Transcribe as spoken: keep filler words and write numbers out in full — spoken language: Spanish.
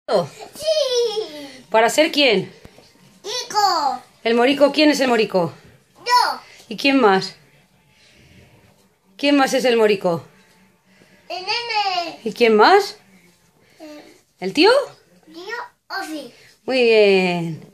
Sí. ¿Para ser quién? Nico. ¿El morico? ¿Quién es el morico? Yo. ¿Y quién más? ¿Quién más es el morico? El nene. ¿Y quién más? Eh, ¿El tío? Tío Ofi. Muy bien.